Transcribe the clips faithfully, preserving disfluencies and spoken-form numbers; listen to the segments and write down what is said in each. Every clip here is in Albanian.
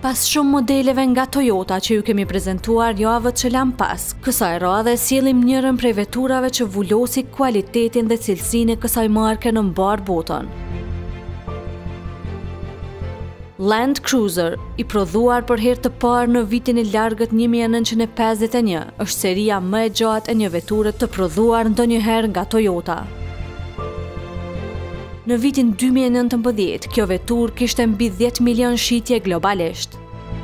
Pas shumë modeleve nga Toyota që ju kemi prezentuar javët që lam pas, kësaj radhe sjellim njërin prej veturave që vullosi kualitetin dhe cilësinë e kësaj marke në mbar botën. Land Cruiser, i prodhuar për herë të parë në vitin e largët një mijë e nëntëqind e pesëdhjetë e një, është seria më e gjatë e një veture të prodhuar ndonjëherë nga Toyota. Në vitin dy mijë e nëntëmbëdhjetë, kjo vetur kishte mbi dhjetë milion shitje globalisht.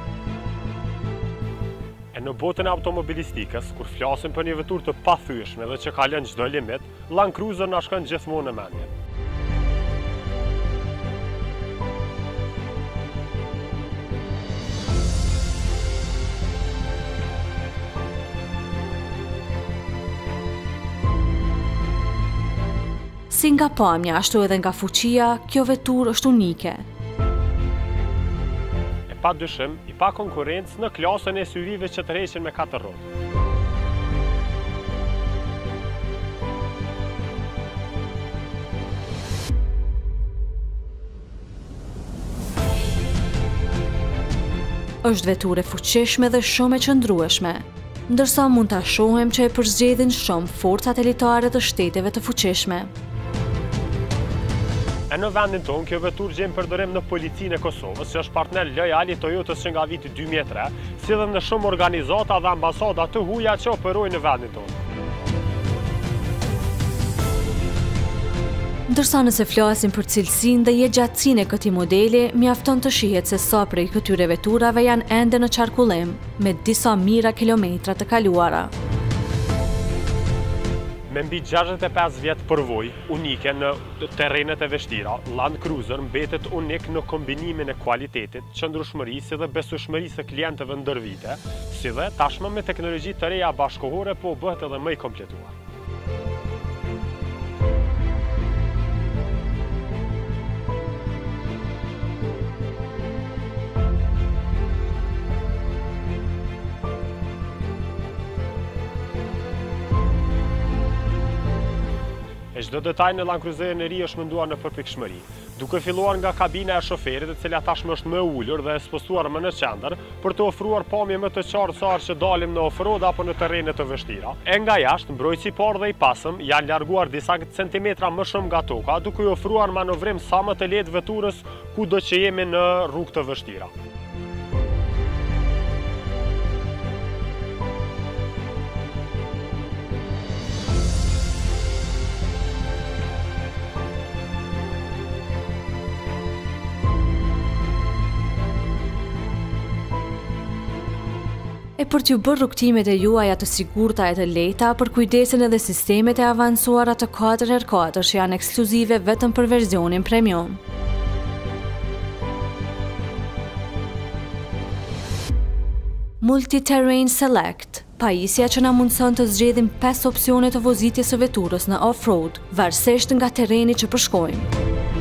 E në botën e automobilistikës, kur flasim për një vetur të pathyeshme dhe që kalon çdo limit, Land Cruiser na shkon gjithmonë në mendje. Si nga pamja, ashtu edhe nga fuqia, kjo vetur është unike. E pa dyshim, i pa konkurrencë në klasën e S U V-ve që tërheqin me katër rrotë. Është vetur e fuqishme dhe shumë e qëndrueshme, ndërsa mund ta shohim që e përzgjedhin shumë forcat elitare të shteteve të fuqishme. E në vendin tonë, kjo vetur gjen përdorim në policinë e Kosovës, që është partner lojal i Toyotës që nga viti dy mijë e tre, si dhe në shumë organizata dhe ambasada të huaja që operojnë në vendin tonë. Ndërsa nëse flasim për cilësinë dhe jetëgjatësinë e këtij modeli, mjafton të shihet se sa prej këtyre veturave janë ende në qarkullim, me disa mijëra kilometra të kaluara. Me mbi gjashtëdhjetë e pesë vjet përvojë unike në terrenet e vështira, Land Cruiser mbetet unik në kombinimin e kualitetit, qëndrueshmërisë dhe besueshmërisë së klientëve ndër vite, si dhe tashmë me teknologji të reja bashkëkohore po bëhet edhe më i kompletuar. E çdo detaj në Land Cruiserin e ri është menduar në përpikshmëri, duke filluar nga kabina e shoferit, e cila tashmë është më e ulur dhe e spostuar më në qendër, për të ofruar pamje më të qartë sa që dalim në off-road apo në terrene të vështira. E nga jashtë, mbrojtësi i parë dhe i pasëm janë larguar disa centimetra më shumë nga toka, duke i ofruar manovrim sa më të lehtë veturës kudo që jemi në rrugë të vështira. E për t'ju bërë rrugtimet e juaja të sigurta e të lehta, përkujdesen edhe sistemet e avancuara të katër për katër që janë ekskluzive vetëm për versionin premium. Multi-Terrain Select, pajisja që na mundson të zgjedhim pesë opsione të vozitjes së veturës në off-road, varësisht nga terreni që përshkojmë.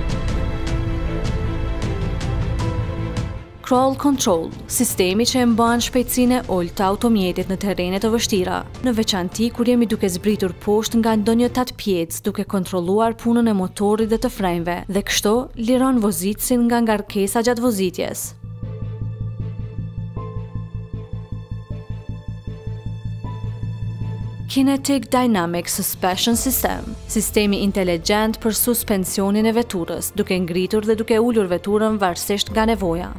Crawl Control, sistemi që e mban shpejtësinë e ulët të automjetit në terrene të vështira, në veçanti kur jemi duke zbritur poshtë nga ndonjë tatpjec duke kontrolluar punën e motorit dhe të frenjve, dhe kështu liron vozitësin nga ngarkesa gjatë vozitjes. Kinetic Dynamic Suspension System, sistemi inteligjent për suspensionin e veturës, duke ngritur dhe duke ulur veturën varësisht nga nevoja.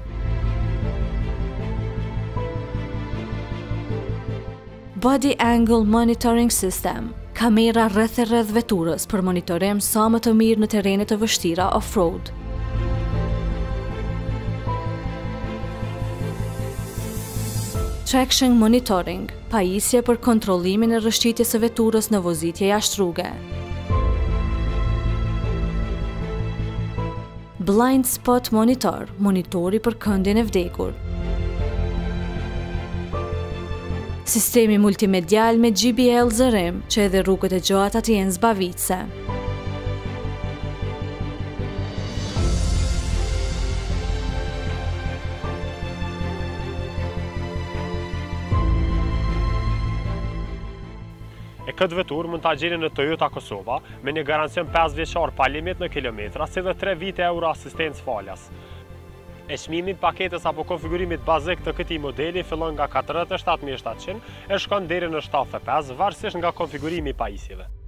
Body Angle Monitoring System, kamera rreth e rreth veturës për monitorim sa më të mirë në terrene të vështira off-road. Traction Monitoring, pajisje për kontrollimin e rrëshqitjes së veturës në vozitje jashtrruge. Blind Spot Monitor, monitori për këndin e vdekur. Sistemi multimedial me G P L zërim, që edhe rrugët e gjata të jenë zbavitse. E këtë vetur mund ta gjeni në Toyota Kosova me një garancion pesë vjeçar pa limit në kilometra, si dhe tre vite euro asistencë falas. E çmimi i paketës apo konfigurimit bazik të këtij modeli fillon nga katërdhjetë e shtatë mijë e shtatëqind e shkon deri në shtatëdhjetë e pesë, varësisht nga konfigurimi i pajisjeve.